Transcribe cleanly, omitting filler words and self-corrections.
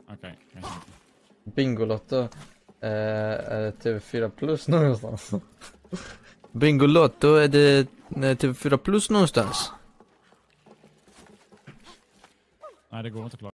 Okej. Bingolotto är TV4 Plus någonstans. Bingolotto, är det TV4 Plus någonstans? Nej, det går inte att klara.